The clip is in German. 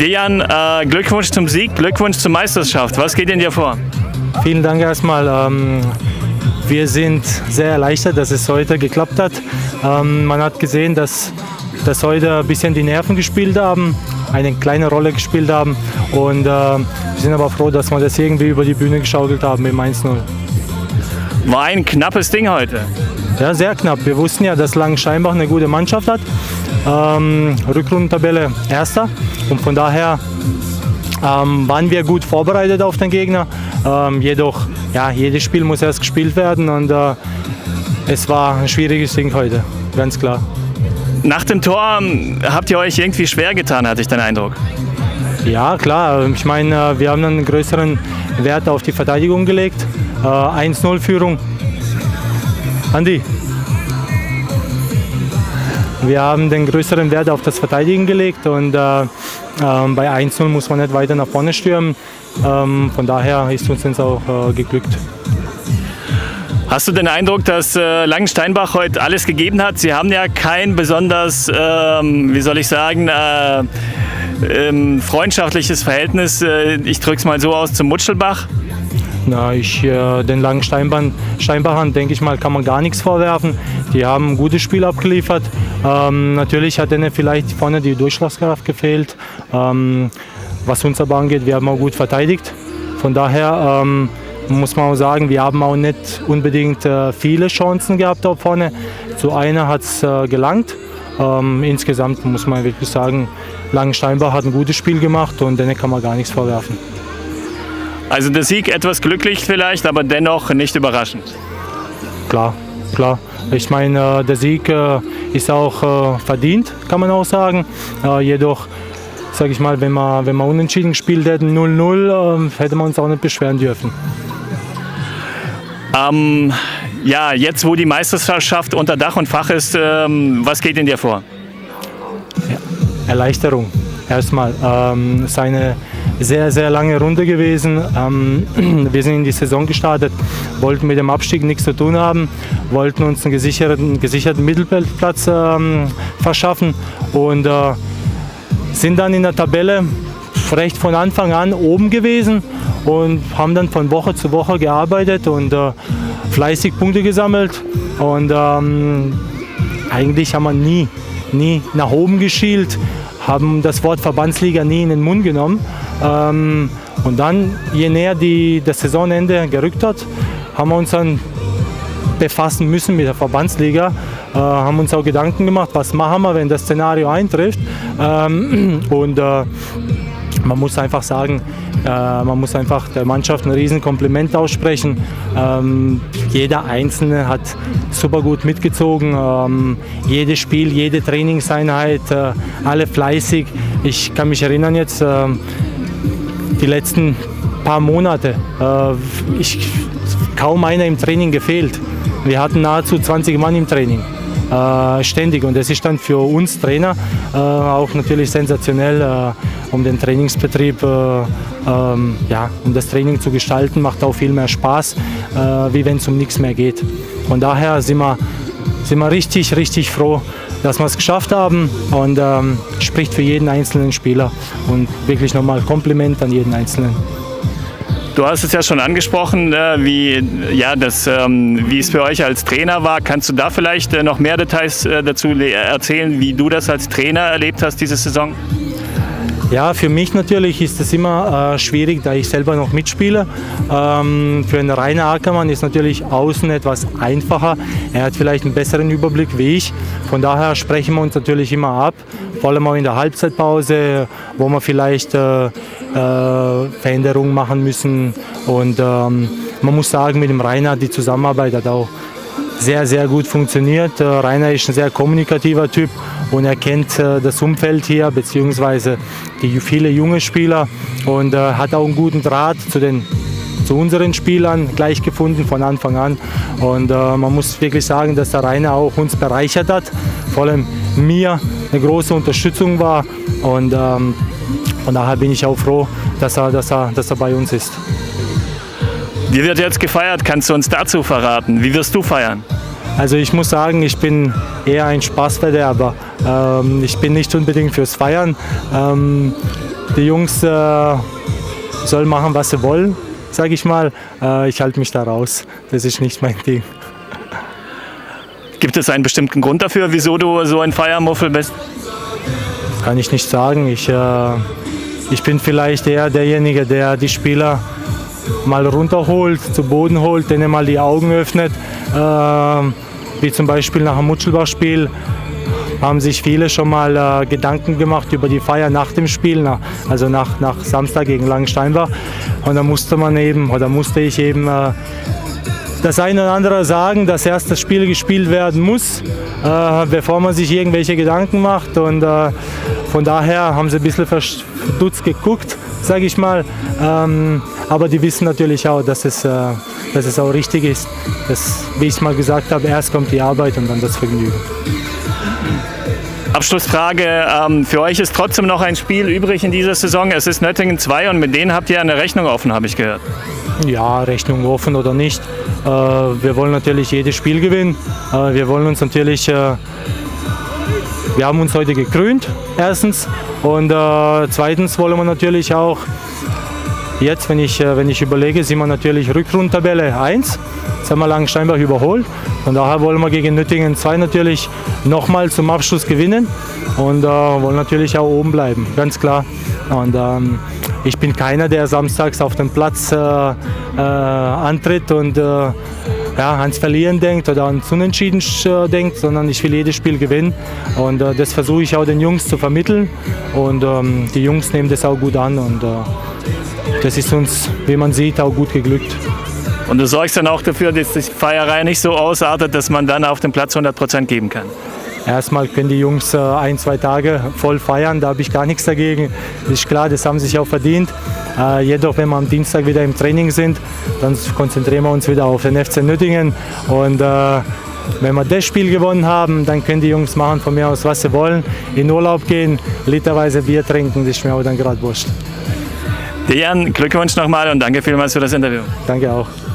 Dejan, Glückwunsch zum Sieg, Glückwunsch zur Meisterschaft. Was geht in dir vor? Vielen Dank erstmal. Wir sind sehr erleichtert, dass es heute geklappt hat. Man hat gesehen, dass heute ein bisschen die Nerven gespielt haben, eine kleine Rolle gespielt haben. Und wir sind aber froh, dass wir das irgendwie über die Bühne geschaukelt haben im 1-0. War ein knappes Ding heute. Ja, sehr knapp. Wir wussten ja, dass Langensteinbach eine gute Mannschaft hat. Rückrundentabelle Erster. Und von daher waren wir gut vorbereitet auf den Gegner. Jedoch, ja, jedes Spiel muss erst gespielt werden und es war ein schwieriges Ding heute, ganz klar. Nach dem Tor habt ihr euch irgendwie schwer getan, hatte ich den Eindruck. Ja, klar. Ich meine, wir haben einen größeren Wert auf die Verteidigung gelegt. 1-0-Führung. Andi. Wir haben den größeren Wert auf das Verteidigen gelegt und bei 1-0 muss man nicht weiter nach vorne stürmen. Von daher ist uns das auch geglückt. Hast du den Eindruck, dass Langensteinbach heute alles gegeben hat? Sie haben ja kein besonders, wie soll ich sagen, freundschaftliches Verhältnis, ich drücke es mal so aus, zum Mutschelbach. Na, den Langensteinbachern, denke ich mal, kann man gar nichts vorwerfen. Die haben ein gutes Spiel abgeliefert. Natürlich hat denen vielleicht vorne die Durchschlagskraft gefehlt. Was uns aber angeht, wir haben auch gut verteidigt. Von daher muss man auch sagen, wir haben auch nicht unbedingt viele Chancen gehabt da vorne. Zu einer hat es gelangt. Insgesamt muss man wirklich sagen, Langensteinbach hat ein gutes Spiel gemacht und denen kann man gar nichts vorwerfen. Also der Sieg etwas glücklich vielleicht, aber dennoch nicht überraschend. Klar, klar. Ich meine, der Sieg ist auch verdient, kann man auch sagen. Jedoch, sage ich mal, wenn wir unentschieden gespielt hätten, 0-0, hätte man uns auch nicht beschweren dürfen. Ja, jetzt wo die Meisterschaft unter Dach und Fach ist, was geht in dir vor? Ja, Erleichterung. Erstmal, es ist eine sehr, sehr lange Runde gewesen. Wir sind in die Saison gestartet, wollten mit dem Abstieg nichts zu tun haben, wollten uns einen gesicherten Mittelfeldplatz verschaffen und sind dann in der Tabelle recht von Anfang an oben gewesen und haben dann von Woche zu Woche gearbeitet und fleißig Punkte gesammelt. Und eigentlich haben wir nie nach oben geschielt, haben das Wort Verbandsliga nie in den Mund genommen. Und dann, je näher das Saisonende gerückt hat, haben wir uns dann befassen müssen mit der Verbandsliga, haben uns auch Gedanken gemacht, was machen wir, wenn das Szenario eintrifft. Und man muss einfach sagen, man muss einfach der Mannschaft ein riesen Kompliment aussprechen. Jeder Einzelne hat super gut mitgezogen. Jedes Spiel, jede Trainingseinheit, alle fleißig. Ich kann mich erinnern jetzt, die letzten paar Monate, kaum einer im Training gefehlt. Wir hatten nahezu 20 Mann im Training, ständig. Und das ist dann für uns Trainer auch natürlich sensationell, um den Trainingsbetrieb, ja, um das Training zu gestalten, macht auch viel mehr Spaß, wie wenn es um nichts mehr geht. Von daher sind wir richtig, richtig froh, dass wir es geschafft haben und spricht für jeden einzelnen Spieler und wirklich nochmal Kompliment an jeden Einzelnen. Du hast es ja schon angesprochen, wie es für euch als Trainer war. Kannst du da vielleicht noch mehr Details dazu erzählen, wie du das als Trainer erlebt hast diese Saison? Ja, für mich natürlich ist es immer schwierig, da ich selber noch mitspiele. Für einen Rainer Ackermann ist natürlich außen etwas einfacher. Er hat vielleicht einen besseren Überblick wie ich. Von daher sprechen wir uns natürlich immer ab, vor allem auch in der Halbzeitpause, wo wir vielleicht Veränderungen machen müssen. Und man muss sagen, mit dem Rainer, die Zusammenarbeit hat auch sehr, sehr gut funktioniert. Rainer ist ein sehr kommunikativer Typ und er kennt das Umfeld hier, beziehungsweise die viele junge Spieler und hat auch einen guten Draht zu unseren Spielern gleich gefunden von Anfang an. Und man muss wirklich sagen, dass der Rainer auch uns bereichert hat, vor allem mir eine große Unterstützung war. Und von daher bin ich auch froh, dass er bei uns ist. Wie wird jetzt gefeiert? Kannst du uns dazu verraten? Wie wirst du feiern? Also ich muss sagen, ich bin eher ein Spaßverderber. Ich bin nicht unbedingt fürs Feiern. die Jungs sollen machen, was sie wollen, sage ich mal. Ich halte mich da raus. Das ist nicht mein Ding. Gibt es einen bestimmten Grund dafür, wieso du so ein Feiermuffel bist? Kann ich nicht sagen. Ich bin vielleicht eher derjenige, der die Spieler mal runterholt, zu Boden holt, denen mal die Augen öffnet. Wie zum Beispiel nach dem Mutschelbach-Spiel haben sich viele schon mal Gedanken gemacht über die Feier nach dem Spiel, also nach Samstag gegen Langensteinbach. Und da musste ich eben das eine oder andere sagen, dass erst das Spiel gespielt werden muss, bevor man sich irgendwelche Gedanken macht. Und von daher haben sie ein bisschen verdutzt geguckt, sage ich mal. Aber die wissen natürlich auch, dass es auch richtig ist. Dass, wie ich mal gesagt habe, erst kommt die Arbeit und dann das Vergnügen. Abschlussfrage, für euch ist trotzdem noch ein Spiel übrig in dieser Saison. Es ist Nöttingen 2 und mit denen habt ihr eine Rechnung offen, habe ich gehört. Ja, Rechnung offen oder nicht. Wir wollen natürlich jedes Spiel gewinnen. Wir wollen uns natürlich, wir haben uns heute gekrönt, erstens. Und zweitens wollen wir natürlich auch, jetzt, wenn ich überlege, sind wir natürlich Rückrundentabelle 1. Jetzt haben wir Langensteinbach überholt. Von daher wollen wir gegen Nöttingen 2 natürlich nochmal zum Abschluss gewinnen und wollen natürlich auch oben bleiben, ganz klar. Und ich bin keiner, der samstags auf dem Platz antritt und ans Verlieren denkt oder ans Unentschieden denkt, sondern ich will jedes Spiel gewinnen. Und das versuche ich auch den Jungs zu vermitteln. Und die Jungs nehmen das auch gut an. Und das ist uns, wie man sieht, auch gut geglückt. Und du sorgst dann auch dafür, dass die Feierei nicht so ausartet, dass man dann auf dem Platz 100% geben kann? Erstmal können die Jungs 1-2 Tage voll feiern, da habe ich gar nichts dagegen. Das ist klar, das haben sie sich auch verdient. Jedoch, wenn wir am Dienstag wieder im Training sind, dann konzentrieren wir uns wieder auf den FC Nöttingen. Und wenn wir das Spiel gewonnen haben, dann können die Jungs machen von mir aus, was sie wollen. In Urlaub gehen, literweise Bier trinken, das ist mir auch dann gerade wurscht. Dejan, Glückwunsch nochmal und danke vielmals für das Interview. Danke auch.